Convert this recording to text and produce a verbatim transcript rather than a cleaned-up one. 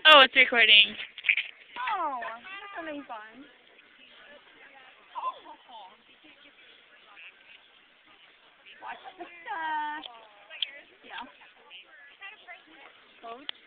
Oh, it's recording. Oh, that's something fun. Watch the stuff. Yeah. Coach.